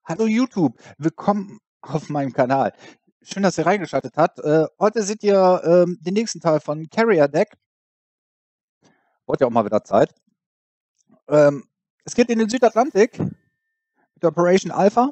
Hallo YouTube, willkommen auf meinem Kanal. Schön, dass ihr reingeschaltet habt. Heute seht ihr den nächsten Teil von Carrier Deck. Wurde ja auch mal wieder Zeit. Es geht in den Südatlantik mit der Operation Alpha.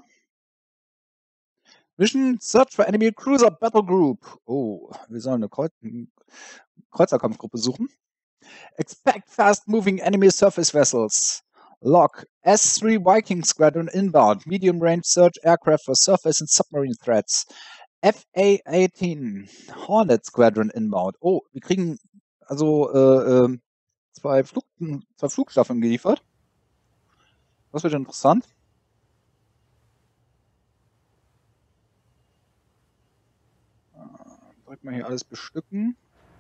Mission Search for Enemy Cruiser Battle Group. Oh, wir sollen eine Kreuzerkampfgruppe suchen. Expect fast-moving enemy surface vessels. Log S3 Viking Squadron inbound. Medium range search aircraft for surface and submarine threats. FA-18 Hornet Squadron inbound. Oh, wir kriegen also zwei Flugstaffeln geliefert. Das wird interessant. Direkt mal hier alles bestücken.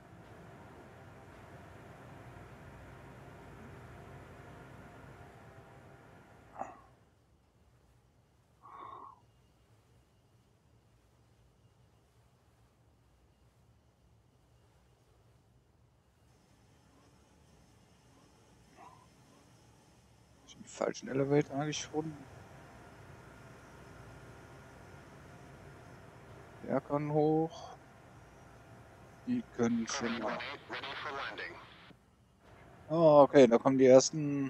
Den falschen Elevator eigentlich schon. Der kann hoch. Die können schon mal. Oh, okay, da kommen die ersten.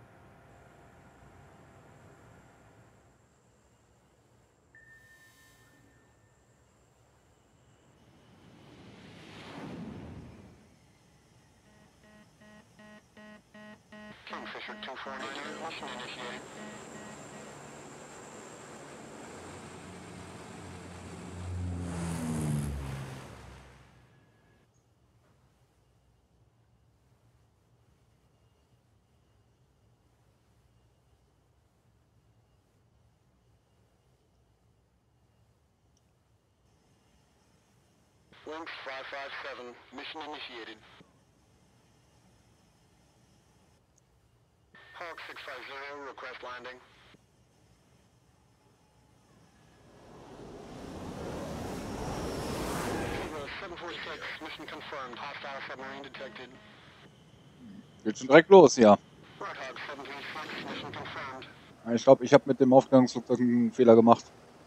Kingfisher 249, mission initiated. Lynx 557, mission initiated. Hawk 650, request landing. Zebra 746, mission confirmed. Hostile submarine detected. Geht schon direkt los, ja. Roadhog 736, mission confirmed. Ich glaube, ich habe mit dem Aufgangsflugzeug einen Fehler gemacht.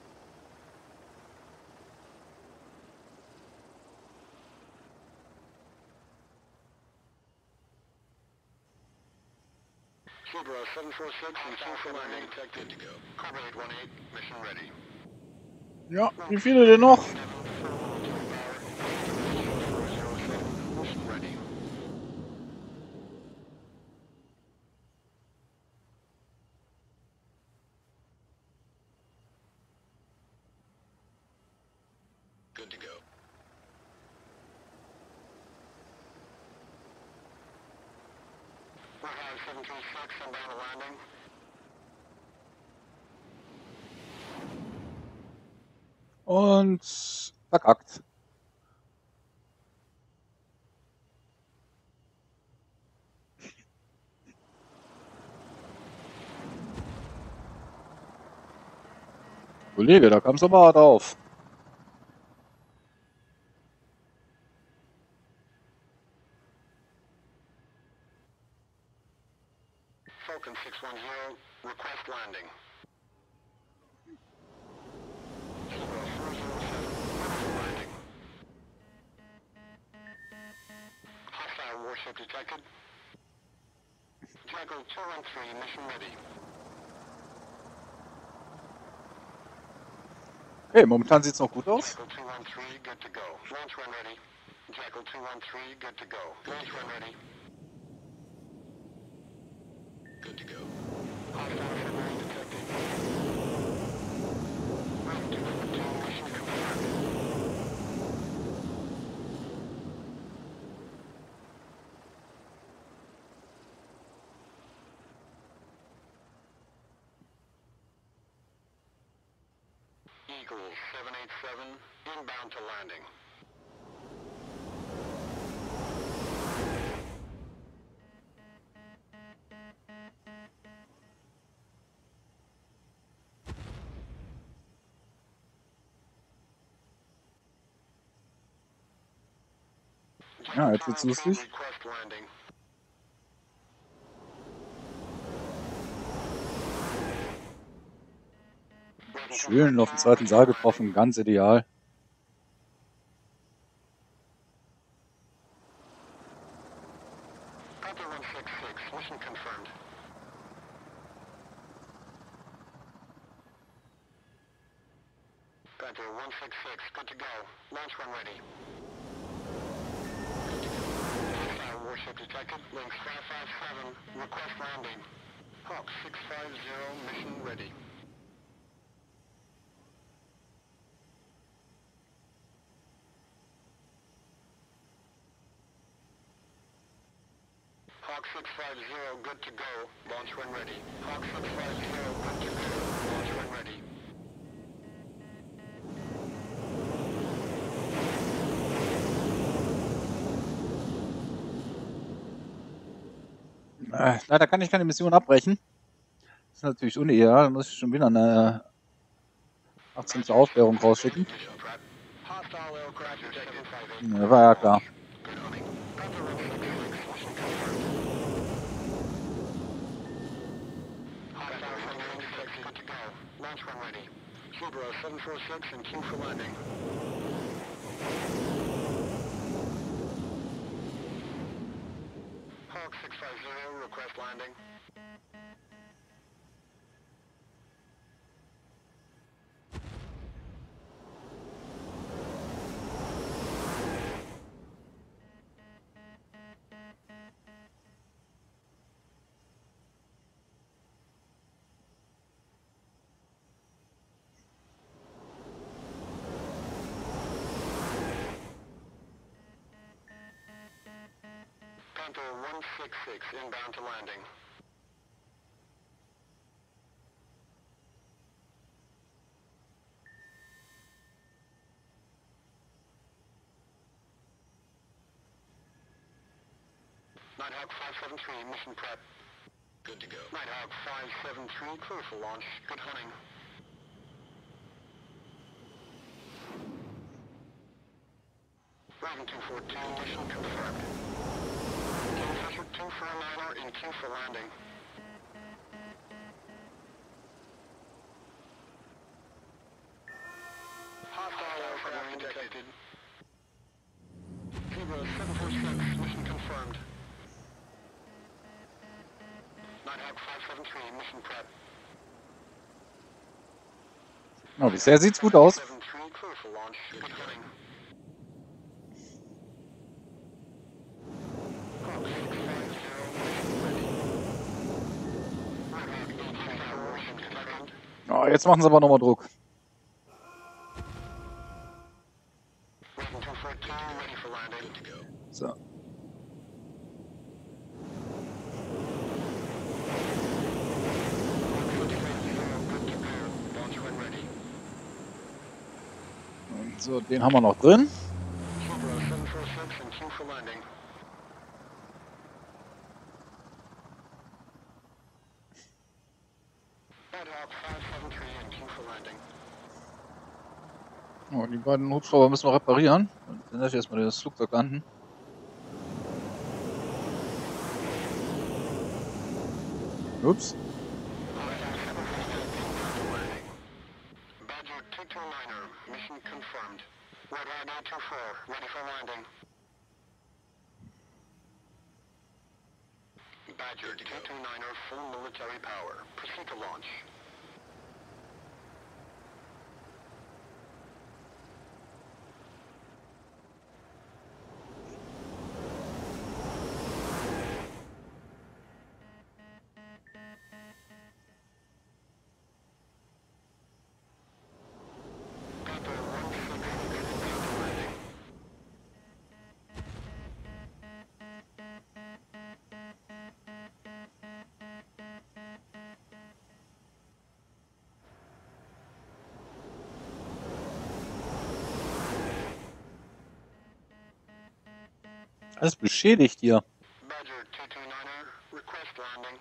Zebra 746 and 2 for landing detected. To go. Carbonate 18, mission ready. Ja, wie viele denn noch? Mission ready. Good to go. Roadhog 736, send down a landing. Und verkackt. Kollege, da kam's aber hart auf. Falcon 610, request landing. Zebra 407, landing. Hostile warship detected. Jackal 213, mission ready. Okay, momentan sieht's noch gut aus. Jackal 213, good to go. Launch run ready. Jackal 213, good to go. Launch run ready. Good to go. Hostile submarine detected. Route 242, mission confirmed. Eagle 787, inbound to landing. Ja, jetzt wird's lustig. Request landing. Schön auf den zweiten Saal getroffen, ganz ideal. Panther 166, mission confirmed. Panther 166, good to go. Launch run ready. Hostile warship detected. Lynx 557, request landing. Hawk 650, mission ready. Hawk 650, good to go. Launch run ready. Hawk 650, good to go. Launch run ready. Leider kann ich keine Mission abbrechen. Das ist natürlich unideal. Da muss ich schon wieder eine 18 zur Aufklärung rausschicken. Mission prep. Hostile aircraft detected. Ja, war ja klar. Good hunting. Panther 166, mission confirmed. Hostile 166, good to go. Launch run ready. Zebra 746 and Q for landing. Hawk 650, request landing. Panther 166, inbound to landing. Nighthawk 573, mission prep. Good to go. Nighthawk 573, clear for launch. Good hunting. Raven 242, mission confirmed. Kingfisher 249er in queue for landing. Hostile aircraft detected. Zebra 746, mission confirmed. Nighthawk 573, mission prep. Oh, bisher sieht's gut aus. 573, clear for launch. Good hunting. Hawk 650, mission ready. Nighthawk 864, warship detected. Oh, jetzt machen sie aber nochmal Druck. Raven 242, ready for landing. Good to go. So. So, den haben wir noch drin. Zebra 746 and queue for landing. Nighthawk 573 and queue for landing. Oh, die beiden Hubschrauber müssen wir reparieren. Dann lasse ich erstmal das Flugzeug landen. Ups. Badger 229er, mission confirmed. Red Eye 924, ready for landing. Badger 229er, full military power. Proceed to launch. Panther 166 inbound to landing. Alles beschädigt hier. Badger 229er, request landing.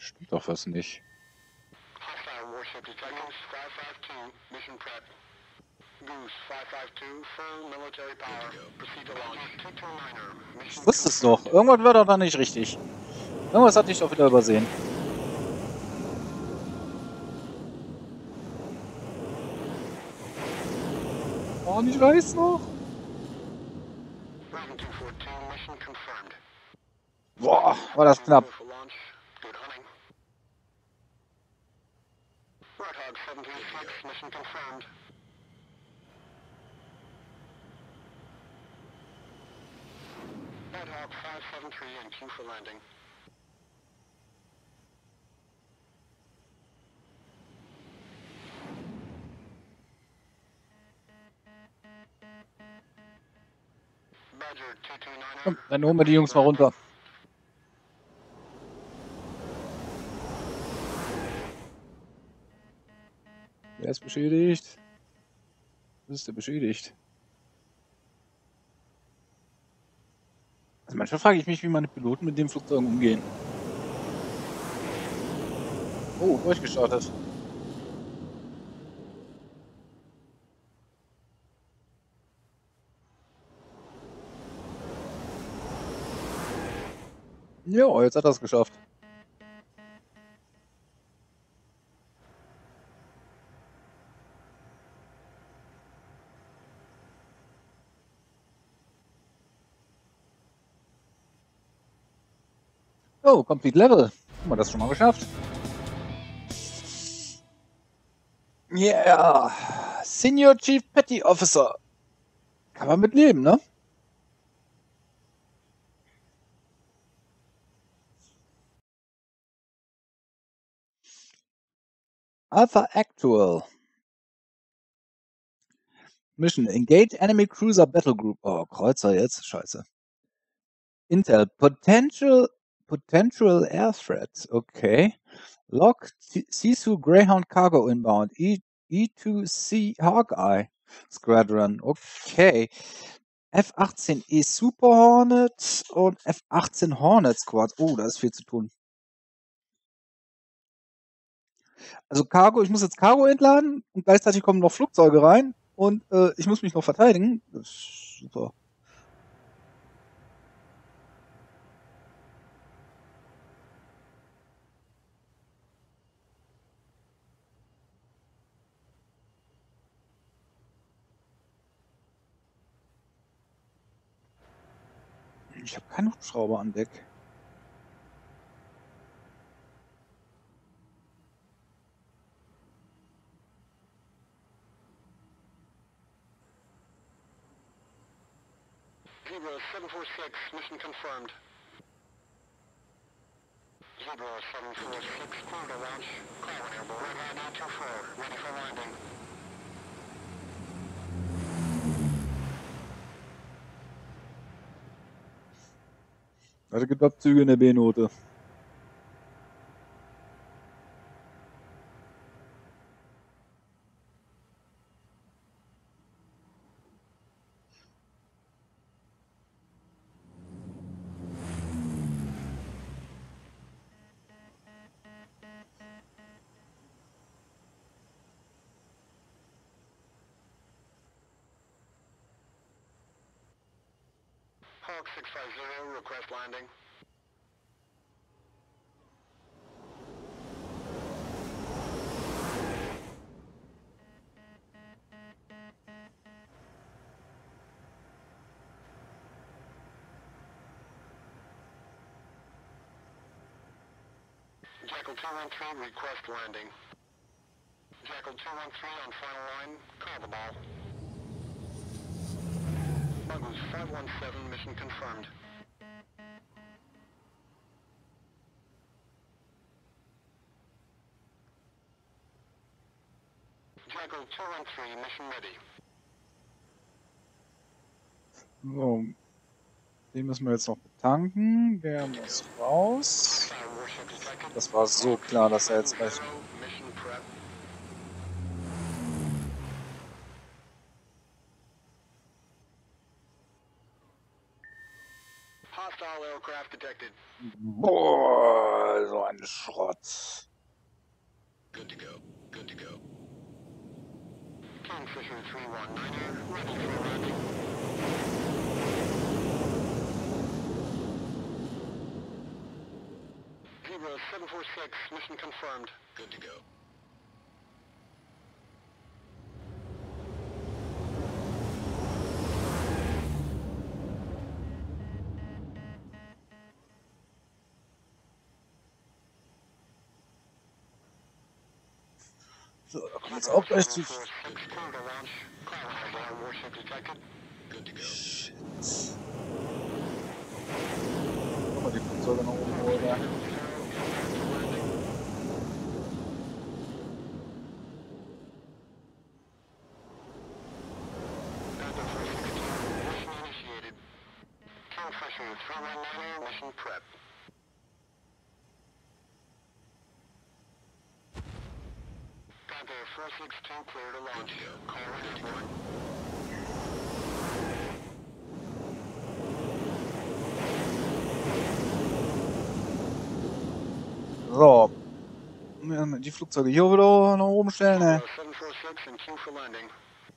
Stimmt doch was nicht. Hostile warship detected. 552, mission prep. Goose 552, full military power. Proceed to launch. 229er, mission Ich wusste es doch. Irgendwas war doch da nicht richtig. Irgendwas hatte ich doch wieder übersehen. Oh, nicht weiß noch. Raven 242, mission confirmed. Boah, war das knapp. For launch. Good hunting. Warthog 736, mission confirmed. Warthog 573 in queue for landing. Badger 229er. Komm, dann holen wir die Jungs mal runter. Wer ist beschädigt? Was ist der beschädigt? Also manchmal frage ich mich, wie meine Piloten mit den Flugzeugen umgehen. Oh, durchgestartet. Ja, jetzt hat er es geschafft. Oh, Complete Level. Haben wir das schon mal geschafft? Yeah. Senior Chief Petty Officer. Kann man mit leben, ne? Alpha Actual. Mission. Engage Enemy Cruiser Battle Group. Oh, Kreuzer jetzt. Scheiße. Intel. Potential Air Threat. Okay. Log Sisu Greyhound Cargo inbound. E2C Hawkeye Squadron. Okay. F-18E Super Hornet und F-18 Hornet Squad. Oh, da ist viel zu tun. Also Cargo, ich muss jetzt Cargo entladen und gleichzeitig kommen noch Flugzeuge rein und ich muss mich noch verteidigen. Das ist super. Ich habe keinen Hubschrauber an Deck. Zebra 746, mission confirmed. Zebra 746, clear to launch. Clear when airborne. Red 924, ready for landing. Also gibt Abzüge in der B-Note. Hawk 650, request landing. Jackal 213, request landing. Jackal 213 on final line, call the ball. Buggles 517, mission confirmed. Jackal 213, mission ready. So. Den müssen wir jetzt noch betanken. Der muss raus. Das war so klar, dass er jetzt gleich... Mission prep. Hostile aircraft detected. Boah, so ein Schrott. Good to go. Good to go. Kingfisher 319er, ready for landing. Zebra 746, mission confirmed. Good to go. So, da kommt jetzt auch gleich zu. Warship detected. Good to go. Shit. Guck mal, die Flugzeuge nach oben holen, ja. Mission initiated. Kingfisher 319er, mission prep. Panther 462 clear to launch. Call airborne. So. Die Flugzeuge hier wieder nach oben stellen, ne? 746 in queue for landing.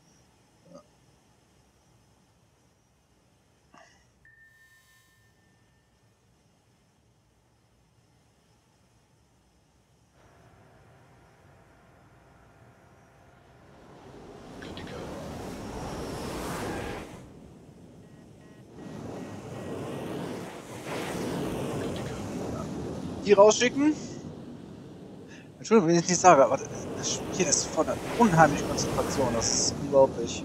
Good to go. Good to go. Die rausschicken. Entschuldigung, wenn ich nicht sage, aber das Spiel ist von einer unheimlichen Konzentration. Das ist unglaublich.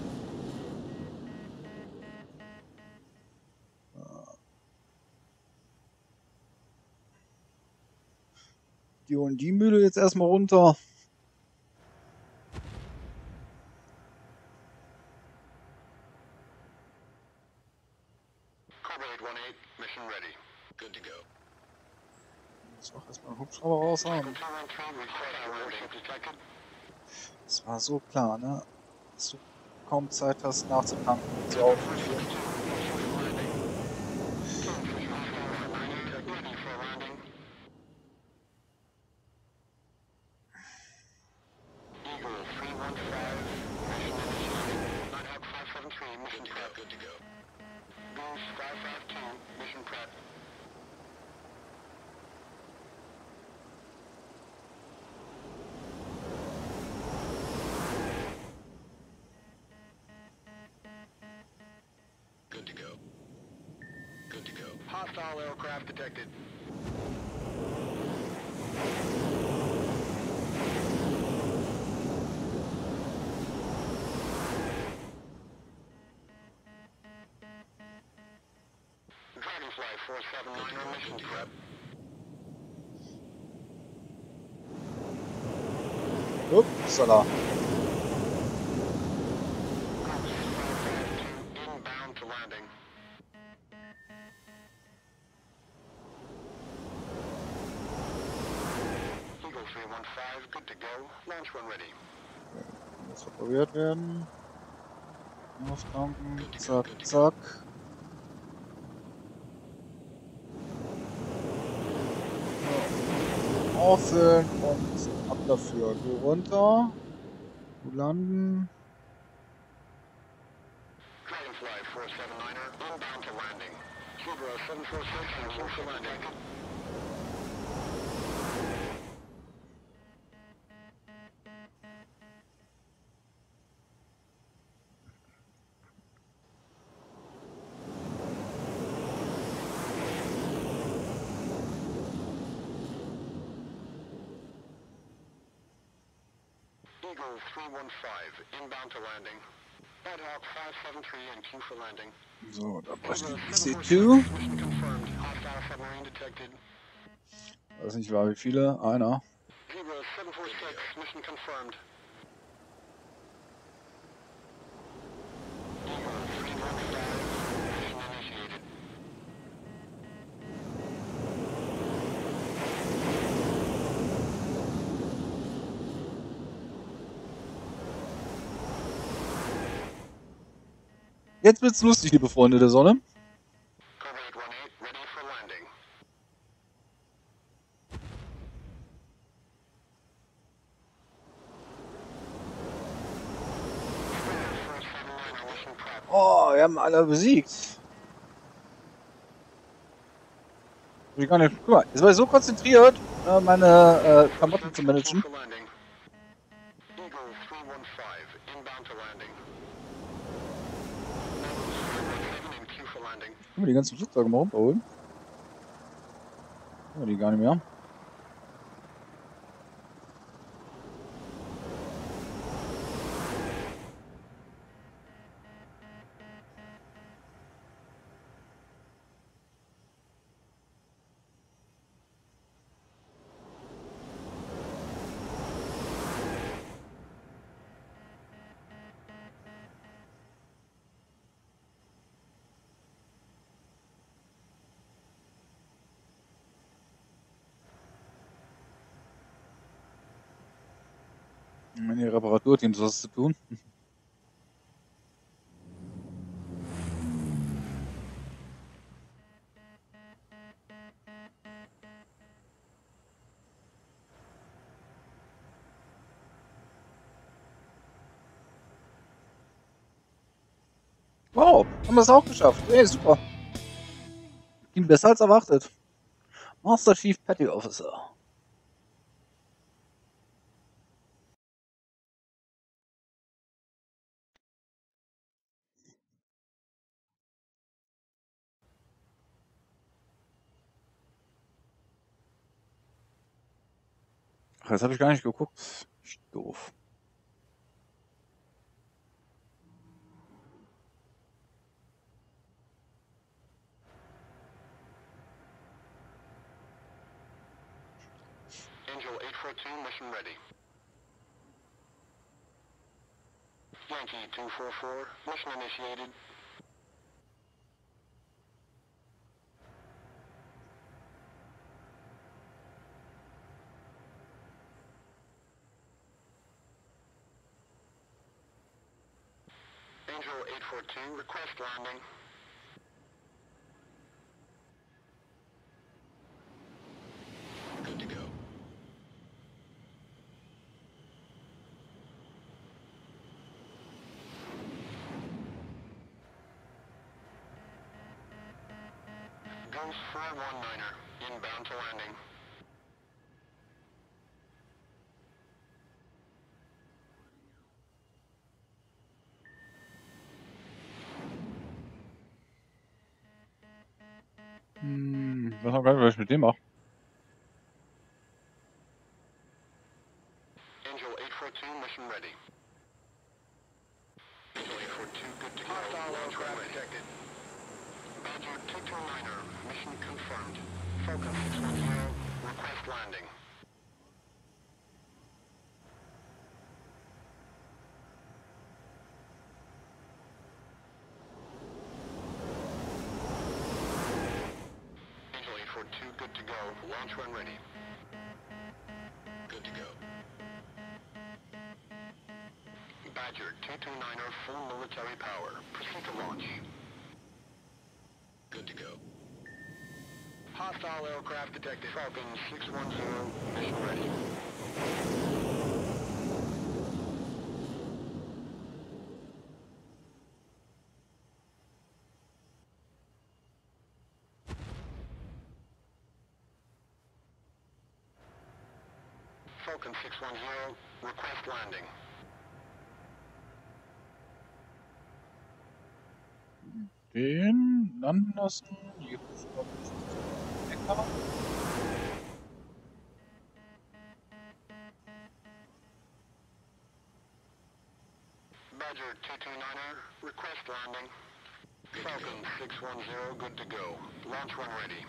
Die holen die Mühle jetzt erstmal runter. Cobra 818, mission ready. Good to go. Jetzt auch erstmal einen Hubschrauber raus haben. 213, request warship detected. Das war so klar, ne? Dass du kaum Zeit hast nachzutanken und sie aufzuführen. Ready for landing. Eagle 315, mission initiated. Nighthawk 573, mission prep. Good to go. Goose 552, mission prep. Good to go. Good to go. Hostile aircraft detected. Dragonfly 479er, mission prep. Upsala. Goose 552, inbound to landing. Eagle 315, good to go. Launch when ready. Muss repariert werden. Auftanken. Zack, zack. So. Auffüllen und ab dafür. Du runter. Du landen. Dragonfly 479er, inbound to landing. Cobra 746 in queue for landing. Eagle 315, inbound to landing. Nighthawk 573 in queue for landing. So, da bräuchte Cobra ich 746, C2. mission confirmed. Hostile submarine detected. Weiß nicht, war wie viele? Einer. Zebra 746, mission confirmed. Eagle 315, mission initiated. Jetzt wird's lustig, liebe Freunde der Sonne. Cobra 818, ready Oh, wir haben alle besiegt. Ich gar nicht. Guck mal, jetzt war ich so konzentriert, meine Klamotten zu managen. For landing. Eagle 315, inbound to landing. Eagle 317 in queue for landing. Können wir die ganzen Flugzeuge mal runterholen? Können wir die gar nicht mehr. Die Reparaturteams was zu tun. Wow, haben wir es auch geschafft. Ey, super. Ging besser als erwartet. Master Chief Petty Officer. Ach, jetzt habe ich gar nicht geguckt. Doof. Angel 842, mission ready. Yankee 244, mission initiated. Angel 842, request landing. Good to go. Ghost 419er, inbound to landing. Ich weiß auch gar nicht, was ich mit dem mache. Angel 842, mission ready. Angel 842, good to go. Hostile aircraft detected. Badger 229er, mission confirmed. Falcon 610, request landing. Angel 842, good to go. Launch when ready. Good to go. Badger 229er, full military power. Proceed to launch. Good to go. Hostile aircraft detected. Falcon 610, mission ready. Falcon 610, request landing. Den landen lassen. Die Hubschrauber Decker. Badger 229er, request landing. Falcon 610, good to go. Launch when ready.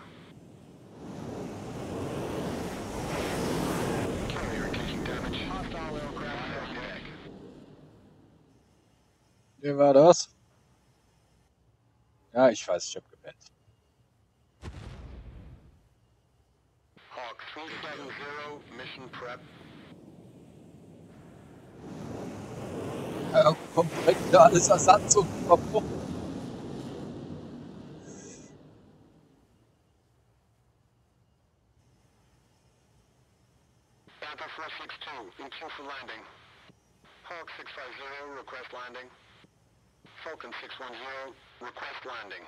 Carrier taking damage. Hostile aircraft on deck. Wer war das? Ja, ich weiß, ich habe gepennt. Hawk 370, mission prep. Ja, komplett wieder alles Ersatz und verbrochen. Panther 462, in queue for landing. Hawk 650, request landing. Falcon 610, request landing.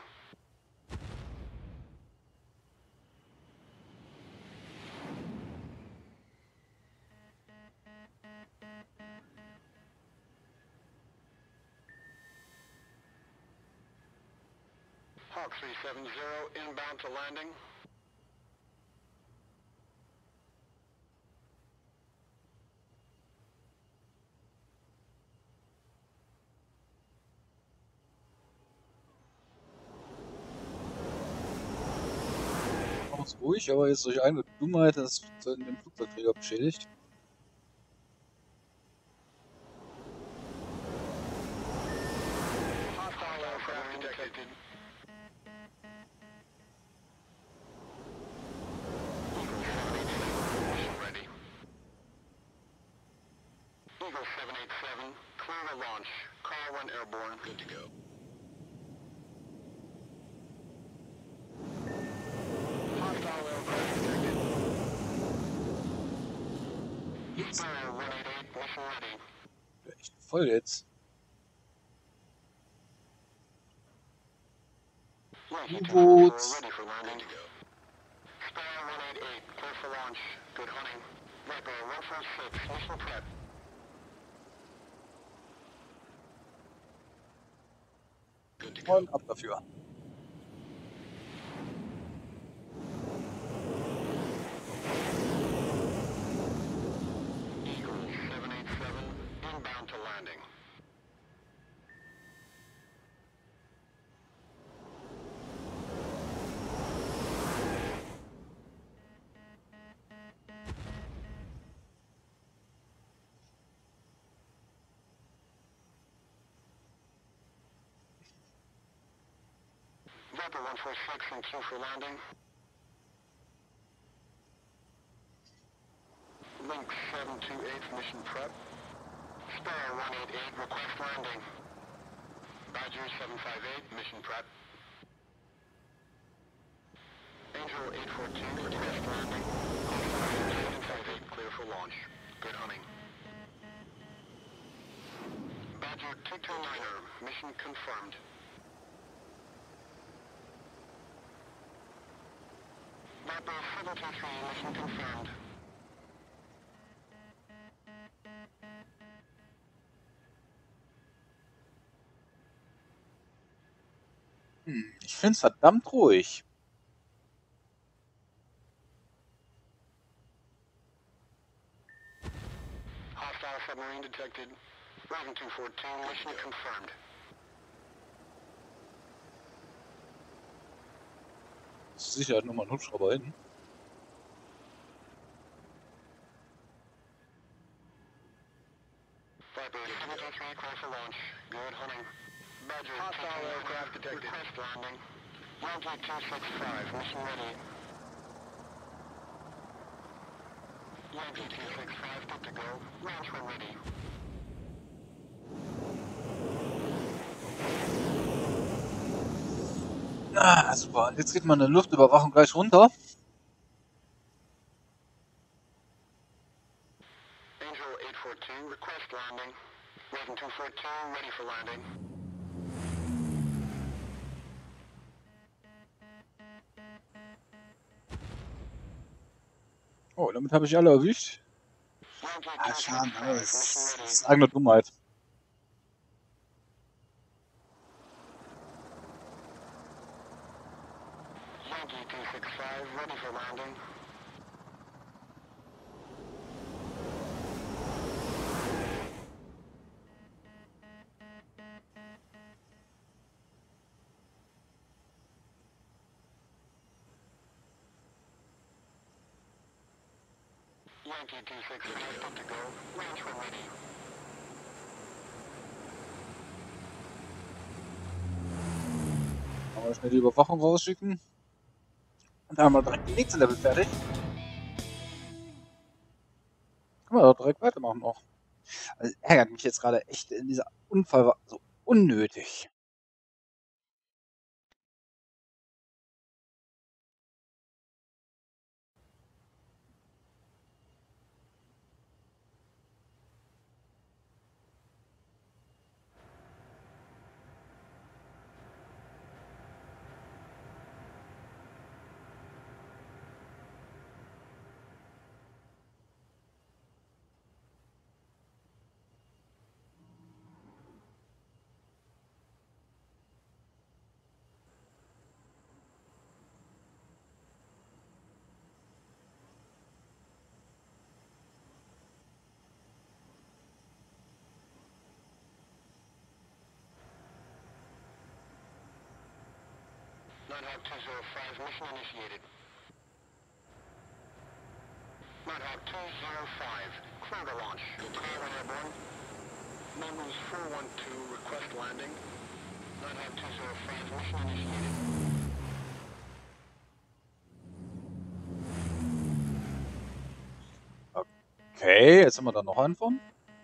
Hawk 370, inbound to landing. Alles ruhig, aber jetzt durch eine Dummheit das den Flugzeugträger beschädigt. Hostile aircraft detected. Eagle 787, mission ready. Eagle 787, clear to launch. Car 1 airborne. Good to go. Hostile aircraft detected. Spire 188, mission ready. Echt voll jetzt. Yankee U-Boot. 244, ready for landing. Good to go. Spire 188, clear for launch. Good hunting. Viper 146, mission prep. Good to go. Und ab dafür. Eagle 787, inbound to landing. Viper 146 and queue for landing. Link 728, mission prep. Spire 188, request landing. Badger 758, mission prep. Angel 842, request landing. Badger 758, clear for launch. Good hunting. Badger 229er, mission confirmed. Viper 723, mission confirmed. Ich find's verdammt ruhig. Hostile submarine detected. Raven 242, mission confirmed. Zur Sicherheit nochmal ein Hubschrauber hin. Viper 723, clear for launch. Good hunting. Badger hostile aircraft detected. Request landing. Yankee 265, mission ready. Yankee 265, good to go. Launch when ready. Ah, super. Jetzt geht meine Luftüberwachung gleich runter. Angel 842, request landing. Raven 242, ready for landing. Oh, damit habe ich alle erwischt. Yankee Ah, schade, 265, aber mission das ready. ist eigene Dummheit. Yankee 265, ready for landing. Yankee 265, good to go. Launch when ready. Mal schnell die Überwachung rausschicken. Und dann haben wir direkt die nächste Level fertig. Können wir doch direkt weitermachen auch. Also, ärgert mich jetzt gerade echt, dieser Unfall war so unnötig. Nighthawk 205, mission initiated. Nighthawk 205, clear to launch. Tower airborne. Mongoose 412, request landing. Nighthawk 205, mission initiated. Okay, jetzt haben wir da noch einen von.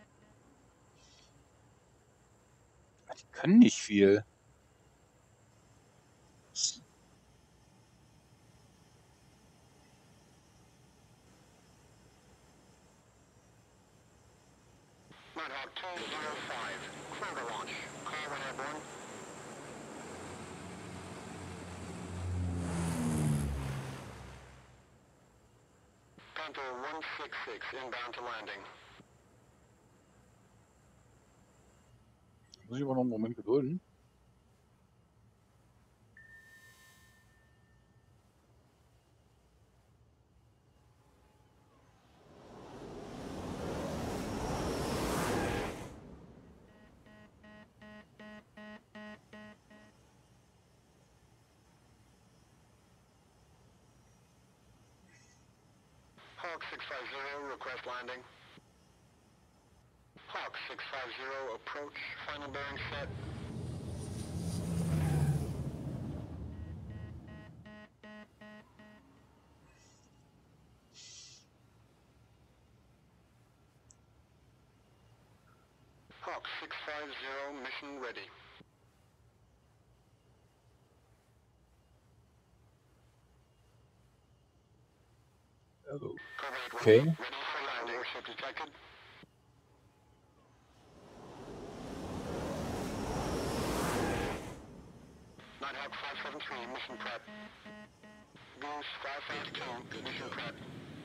Die können nicht viel. Nighthawk 205, clear to launch. Tower airborne. Panther 166, inbound to landing. Muss ich aber noch einen Moment gedulden. Hawk 650, request landing. Hawk 650, approach, final bearing set. Hawk 650, mission ready. Okay. Ready for landing. Warship detected. Nighthawk 573, mission prep. Goose 552, mission prep.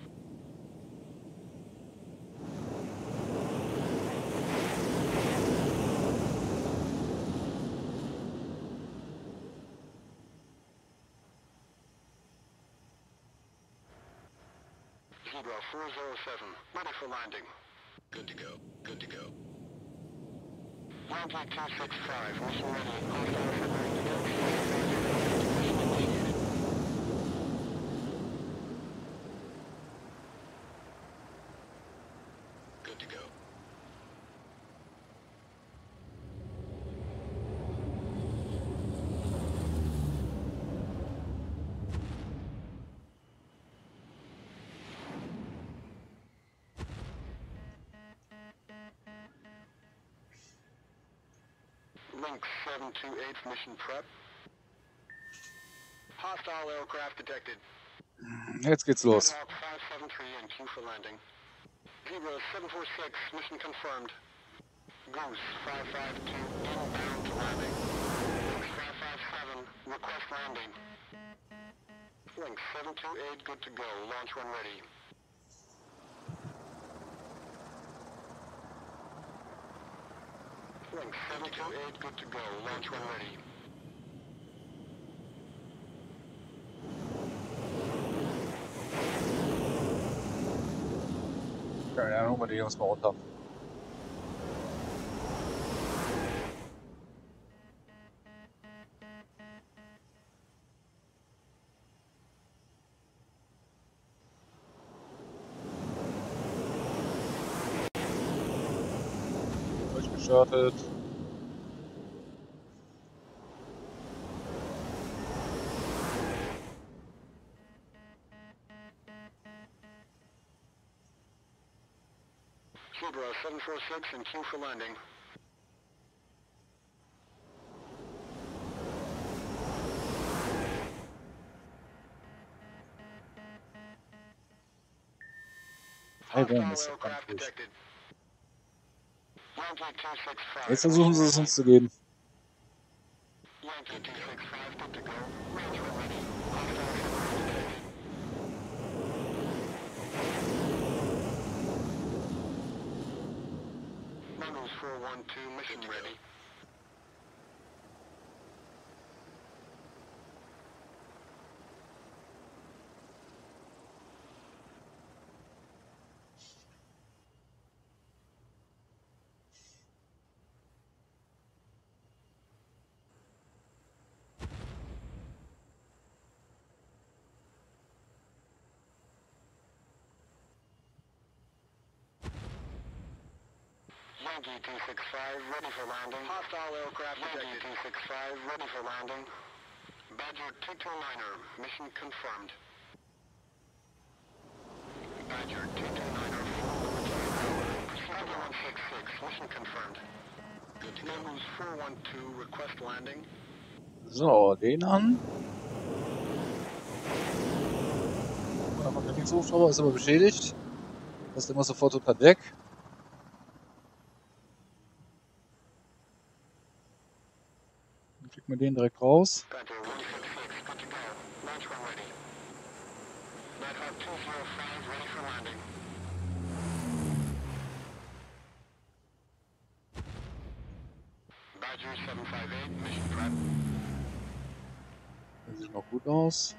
Zebra 407, ready for landing. Good to go. Good to go. Yankee 265, mission ready. Hostile submarine to go. Mission initiated. Good to go. Link 728, mission prep. Hostile aircraft detected. Jetzt geht's los. Nighthawk 573 in queue for landing. Zebra 746, mission confirmed. Goose 552, inbound to landing. Link 557, request landing. Link 728, good to go. Launch when ready. Link 728, good to go. Launch when ready. Keine Ahnung, die Jungs mal runter. Durchgestartet. Zebra 746 in queue for landing. Warum ist Hostile das aircraft gut? detected. Yankee 265. Jetzt versuchen sie es uns zu geben. Yankee 265, good to go. Range when ready. Hostile submarine detected. Mongoose 412, mission ready. Yankee 265, ready for landing. Hostile aircraft detected. Yankee 265, ready for landing. Badger 229er, mission confirmed. Badger 229er, full military power. Badger 166, mission confirmed. Good to go. News 412, request landing. So, den an. Da kommt der Kriegshubschrauber, ist aber beschädigt. Das ist immer sofort unter Deck. Dann kriegt man den direkt raus. Badger 166, good to go. Launch when ready. Nighthawk 205, ready for landing. Badger 758, mission prep. Das sieht noch gut aus.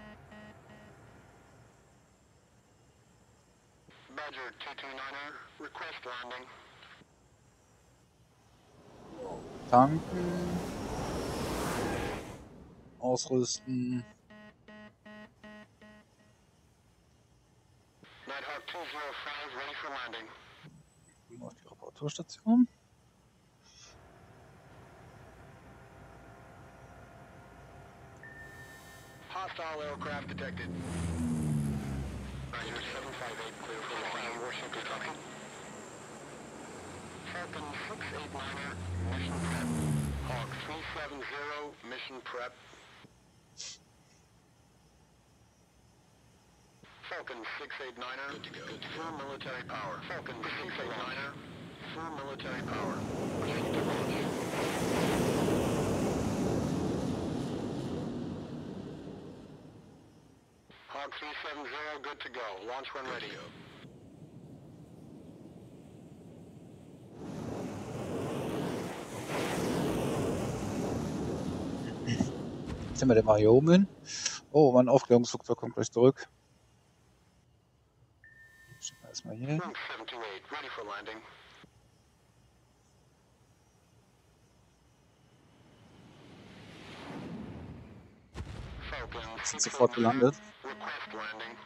Badger 229er, request landing. Tanken. Ausrüsten. Nighthawk 205, ready for landing. Auf die Reparaturstation. Hostile aircraft detected. Badger 758, clear for launch. Warship incoming. Falcon 689er, mission prep. Hawk 370, mission prep. Falcon 689er, good to go. Full military power. Falcon 689er, full military power. Proceed to launch. Hawk 370, good to go. Launch when ready. Jetzt sind wir den mal hier oben hin. Oh, mein Aufklärungsflugzeug kommt gleich zurück. Schicken wir erstmal hier hin. Link 728, ready for landing. Falcon Sind sofort gelandet. request landing.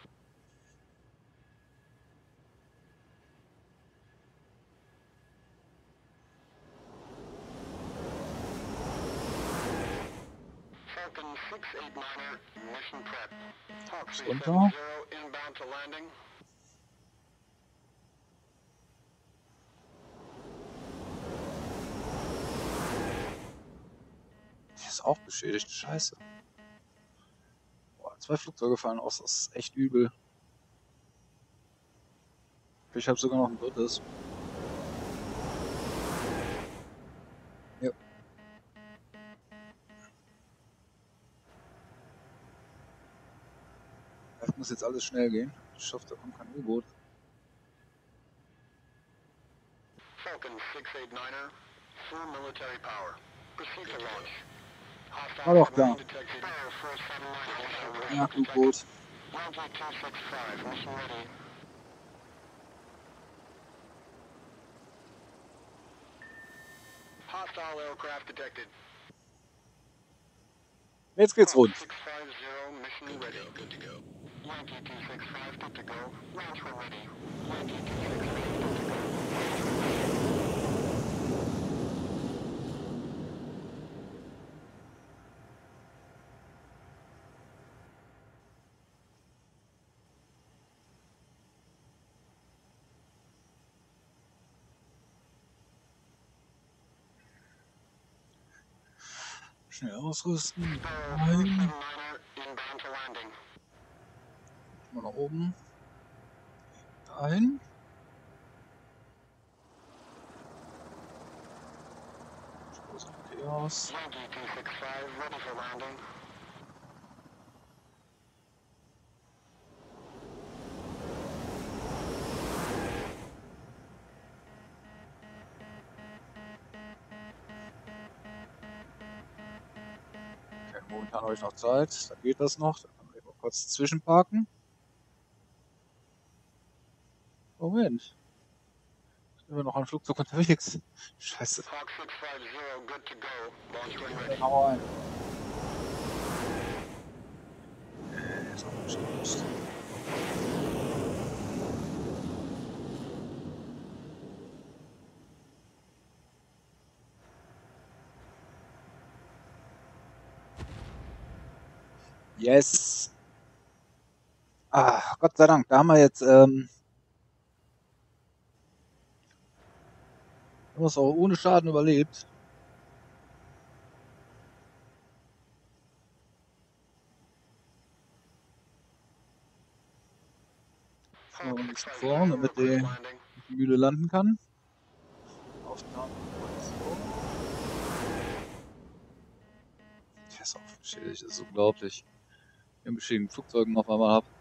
Falcon 689er, mission prep. Hawk Ist 370, runter. inbound to landing. Die ist auch beschädigt. Scheiße. Boah, 2 Flugzeuge fallen aus. Das ist echt übel. Ich habe sogar noch ein drittes. Ja. Das muss jetzt alles schnell gehen. Ich hoffe, da kommt kein U-Boot. Falcon 689er, full military power. Proceed to launch. War doch klar. Detected. Fire 479. Ja, U-Boot. Yankee 265, mission ready. Hostile aircraft detected. Jetzt geht's rund. 650, mission ready. Good to go. Yankee 265, good to go. Launch when ready. Yankee 265, good to go. Schnell ausrüsten. Sparrow Nein. 479er, inbound to landing. Mal nach oben. Dahin. Großer Chaos. Yankee 265, ready for landing. Okay, momentan habe ich noch Zeit. Da geht das noch. Da kann man eben kurz zwischenparken. Moment. Sind wir noch ein Flugzeug unterwegs? Scheiße. Hawk 650, good to go. Launch when ready. Dann hau ein. Ist auch beschädigt. Yes. Ah, Gott sei Dank, da haben wir jetzt haben wir es auch ohne Schaden überlebt. Fahren wir mal ein bisschen vor, damit die Mühle landen kann. Aufnahme. Der ist auch beschädigt, das ist unglaublich. Ich habe beschädigten Flugzeugen auf einmal habe.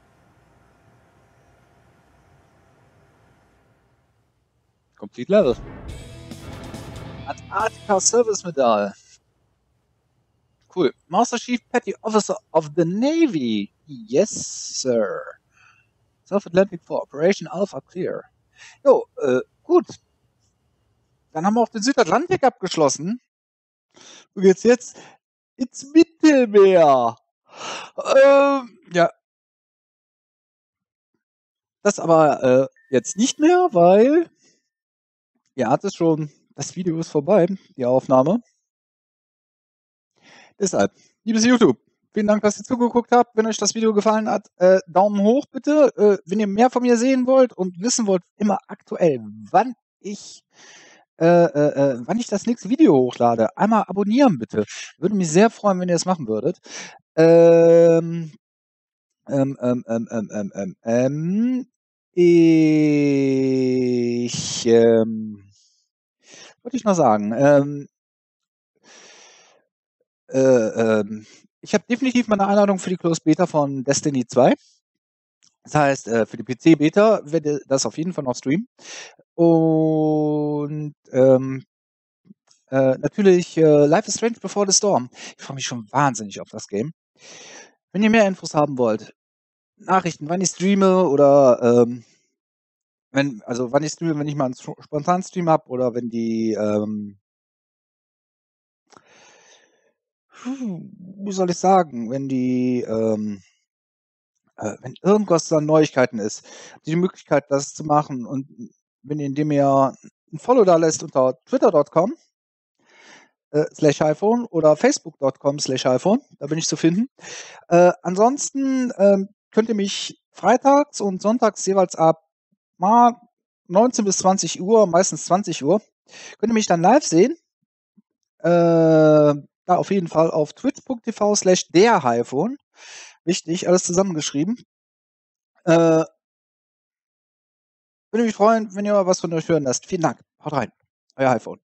Complete Level. Antarctica Service Medal. Cool. Master Chief Petty Officer of the Navy. Yes, sir. South Atlantic for Operation Alpha Clear. Jo, gut. Dann haben wir auch den Südatlantik abgeschlossen. Und jetzt ins Mittelmeer. Ja. Das aber jetzt nicht mehr, weil ihr hattet schon, das Video ist vorbei, die Aufnahme. Deshalb, liebes YouTube, vielen Dank, dass ihr zugeguckt habt. Wenn euch das Video gefallen hat, Daumen hoch bitte. Wenn ihr mehr von mir sehen wollt und wissen wollt, immer aktuell, wann ich das nächste Video hochlade, einmal abonnieren bitte. Würde mich sehr freuen, wenn ihr das machen würdet. Wollte ich noch sagen. Ich habe definitiv mal eine Einladung für die Closed Beta von Destiny 2. Das heißt, für die PC-Beta werde das auf jeden Fall noch streamen. Und natürlich Life is Strange Before the Storm. Ich freue mich schon wahnsinnig auf das Game. Wenn ihr mehr Infos haben wollt, Nachrichten, wann ich streame oder wann ich streame, wenn ich mal einen spontanen Stream habe oder wenn die wie soll ich sagen, wenn die wenn irgendwas an Neuigkeiten ist, die Möglichkeit, das zu machen. Und wenn ihr indem ihr ein Follow da lässt unter twitter.com/iPhone oder facebook.com/iPhone, da bin ich zu finden. Ansonsten könnt ihr mich freitags und sonntags jeweils ab 19 bis 20 Uhr, meistens 20 Uhr, könnt ihr mich dann live sehen. Da auf jeden Fall auf twitch.tv/der-iPhone. Wichtig, alles zusammengeschrieben. Würde mich freuen, wenn ihr mal was von euch hören lasst. Vielen Dank. Haut rein. Euer iPhone.